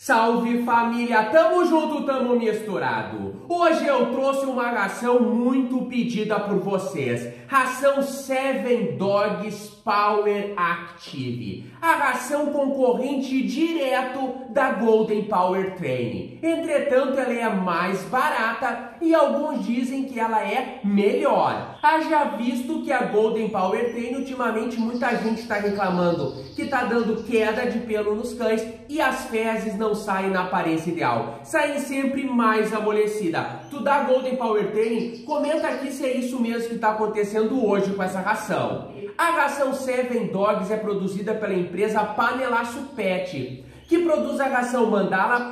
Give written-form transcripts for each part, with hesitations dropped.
Salve família, tamo junto, tamo misturado. Hoje eu trouxe uma ração muito pedida por vocês. Ração 7 Dogs Power Active. A ração concorrente direto da Golden Power Training. Entretanto, ela é mais barata e alguns dizem que ela é melhor. Haja visto que a Golden Power Training, ultimamente muita gente está reclamando que está dando queda de pelo nos cães e as fezes não saem na aparência ideal. Saem sempre mais amolecida. Tu dá Golden Power Training? Comenta aqui se é isso mesmo que está acontecendo hoje com essa ração. A ração 7 Dogs é produzida pela empresa Panelaço Pet, que produz a ração Mandala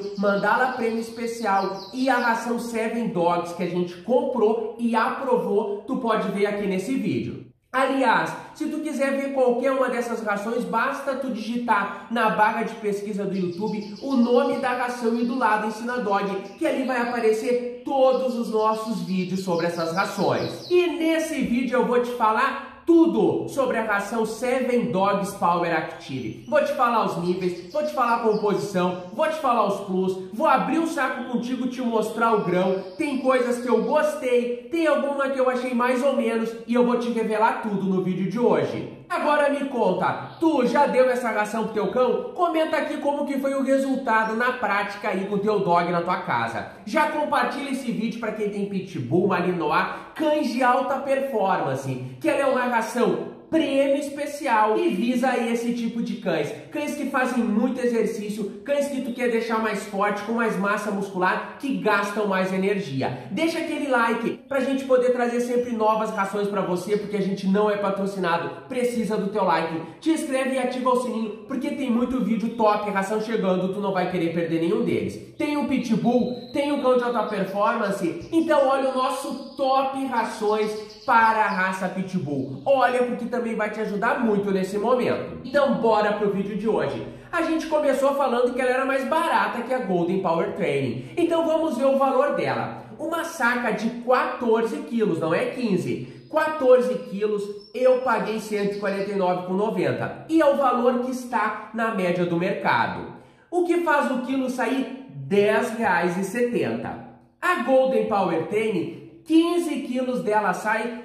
Premium Especial e a ração 7 Dogs que a gente comprou e aprovou, tu pode ver aqui nesse vídeo. Aliás, se tu quiser ver qualquer uma dessas rações, basta tu digitar na barra de pesquisa do YouTube o nome da ração e do lado Ensina Dog, que ali vai aparecer todos os nossos vídeos sobre essas rações. E nesse vídeo eu vou te falar tudo sobre a ração 7 Dogs Power Active. Vou te falar os níveis, vou te falar a composição, vou te falar os plus, vou abrir o saco contigo, te mostrar o grão. Tem coisas que eu gostei, tem alguma que eu achei mais ou menos e eu vou te revelar tudo no vídeo de hoje. Agora me conta, tu já deu essa ração pro teu cão? Comenta aqui como que foi o resultado na prática aí com o teu dog na tua casa. Já compartilha esse vídeo para quem tem Pitbull, Malinois, cães de alta performance, que ela é uma ração prêmio especial e visa esse tipo de cães. Cães que fazem muito exercício, cães que tu quer deixar mais forte, com mais massa muscular, que gastam mais energia. Deixa aquele like pra gente poder trazer sempre novas rações pra você, porque a gente não é patrocinado, precisa do teu like. Te inscreve e ativa o sininho, porque tem muito vídeo top, ração chegando, tu não vai querer perder nenhum deles. Tem um Pitbull, tem um cão de alta performance, então olha o nosso top rações para a raça Pitbull. Olha, porque também vai te ajudar muito nesse momento. Então bora pro vídeo de hoje. A gente começou falando que ela era mais barata que a Golden Power Training. Então vamos ver o valor dela. Uma saca de 14 quilos, não é 15. 14 quilos, eu paguei R$ 149,90. E é o valor que está na média do mercado. O que faz o quilo sair R$ 10,70. A Golden Power Training, 15 quilos dela sai R$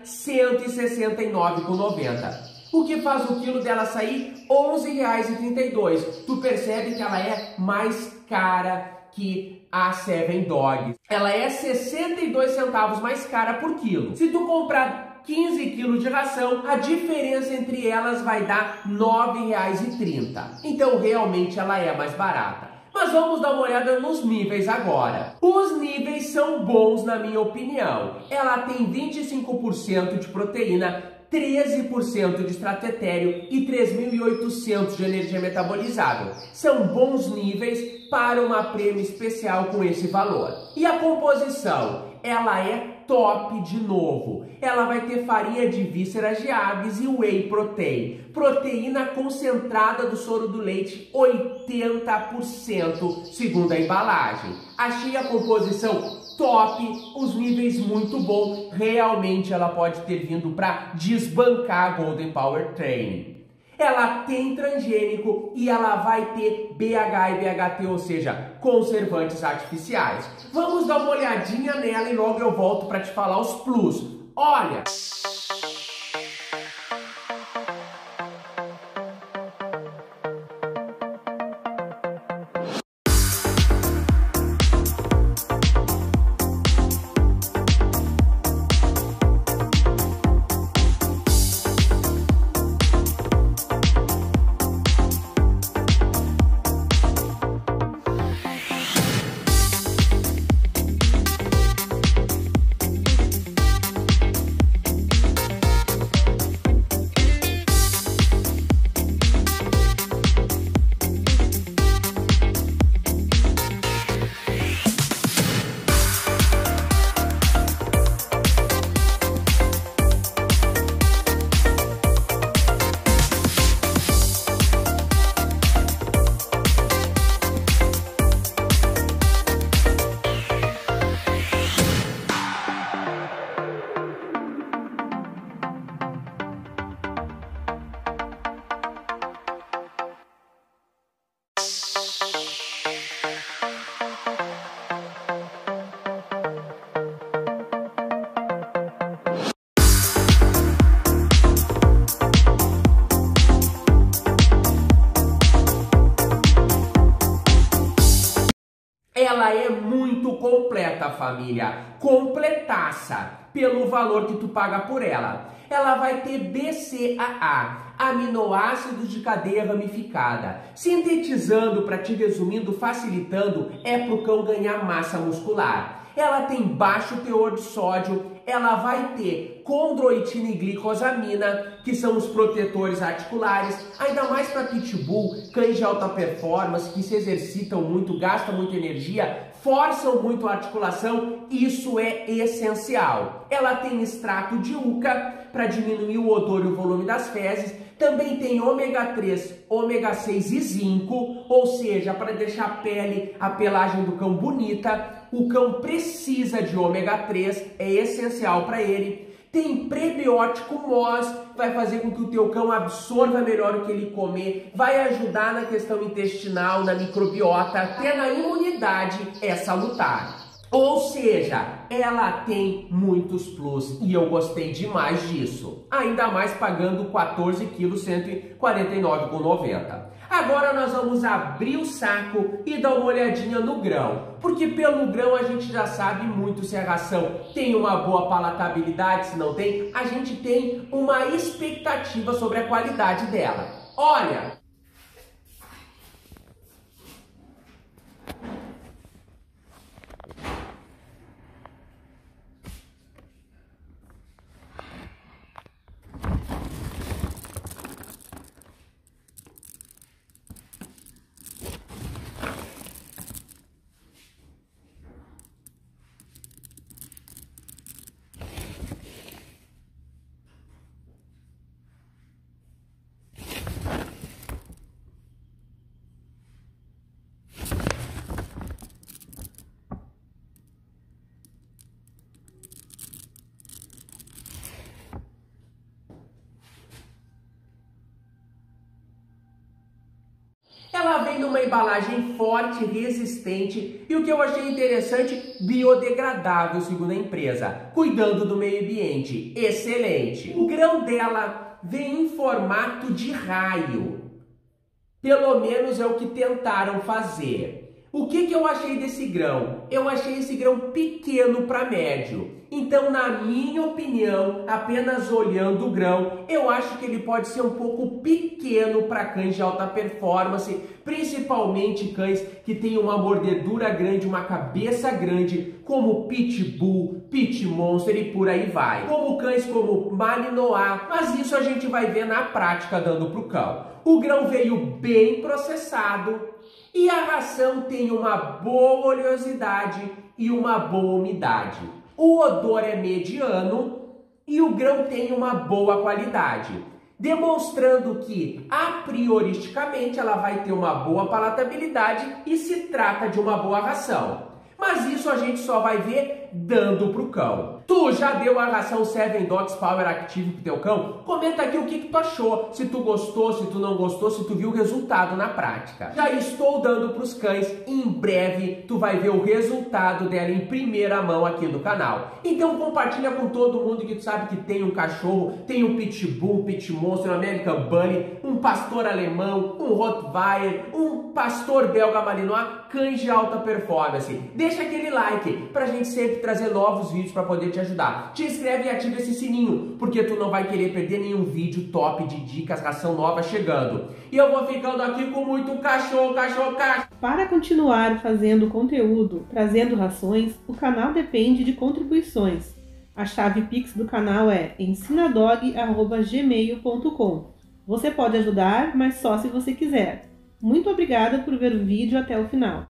169,90. O que faz o quilo dela sair R$ 11,32. Tu percebe que ela é mais cara que a 7 Dogs. Ela é 62 centavos mais cara por quilo. Se tu comprar 15 quilos de ração, a diferença entre elas vai dar R$ 9,30. Então realmente ela é mais barata. Mas vamos dar uma olhada nos níveis agora. Os níveis são bons na minha opinião. Ela tem 25% de proteína, 13% de estratério e 3.800 de energia metabolizada. São bons níveis para uma prêmio especial com esse valor. E a composição? Ela é top de novo. Ela vai ter farinha de vísceras de aves e whey protein. Proteína concentrada do soro do leite, 80% segundo a embalagem. Achei a composição top, os níveis muito bom. Realmente ela pode ter vindo para desbancar a Golden Power Training. Ela tem transgênico e ela vai ter BH e BHT, ou seja, conservantes artificiais. Vamos dar uma olhadinha nela e logo eu volto para te falar os plus. Olha! Ela é muito completa, família, completaça pelo valor que tu paga por ela. Ela vai ter BCAA, aminoácidos de cadeia ramificada. Sintetizando, para te resumindo, facilitando, é para o cão ganhar massa muscular. Ela tem baixo teor de sódio, ela vai ter condroitina e glicosamina, que são os protetores articulares, ainda mais para pitbull, cães de alta performance, que se exercitam muito, gastam muita energia, forçam muito a articulação, isso é essencial. Ela tem extrato de UCA para diminuir o odor e o volume das fezes, também tem ômega 3, ômega 6 e zinco, ou seja, para deixar a pelagem do cão bonita. O cão precisa de ômega 3, é essencial para ele. Tem prebiótico MOS, vai fazer com que o teu cão absorva melhor o que ele comer, vai ajudar na questão intestinal, na microbiota, até na imunidade é salutar. Ou seja, ela tem muitos plus e eu gostei demais disso. Ainda mais pagando 14 kg, R$ 149,90. Agora nós vamos abrir o saco e dar uma olhadinha no grão. Porque pelo grão a gente já sabe muito se a ração tem uma boa palatabilidade, se não tem. A gente tem uma expectativa sobre a qualidade dela. Olha! Ela vem numa embalagem forte, resistente e o que eu achei interessante, biodegradável, segundo a empresa, cuidando do meio ambiente. Excelente! O grão dela vem em formato de raio. Pelo menos é o que tentaram fazer. O que eu achei desse grão? Eu achei esse grão pequeno para médio. Então, na minha opinião, apenas olhando o grão, eu acho que ele pode ser um pouco pequeno para cães de alta performance, principalmente cães que têm uma mordedura grande, uma cabeça grande, como Pitbull, Pit Monster e por aí vai. Como cães como Malinois, mas isso a gente vai ver na prática dando para o cão. O grão veio bem processado e a ração tem uma boa oleosidade e uma boa umidade. O odor é mediano e o grão tem uma boa qualidade, demonstrando que, a prioristicamente, ela vai ter uma boa palatabilidade e se trata de uma boa ração. Mas isso a gente só vai ver dando pro cão. Tu já deu a ração 7 Dogs Power Active pro teu cão? Comenta aqui o que tu achou, se tu gostou, se tu não gostou, se tu viu o resultado na prática. Já estou dando pros cães, em breve tu vai ver o resultado dela em primeira mão aqui no canal. Então compartilha com todo mundo que tu sabe que tem um cachorro, tem um Pitbull, um Pit Monster, um American Bully, um pastor alemão, um Rottweiler, um pastor belga Malinois, cães de alta performance. Deixa aquele like pra gente sempre trazer novos vídeos para poder te ajudar. Te inscreve e ativa esse sininho, porque tu não vai querer perder nenhum vídeo top de dicas, ração nova chegando. E eu vou ficando aqui com muito cachorro. Para continuar fazendo conteúdo, trazendo rações, o canal depende de contribuições. A chave Pix do canal é ensinadog@gmail.com. Você pode ajudar, mas só se você quiser. Muito obrigada por ver o vídeo até o final.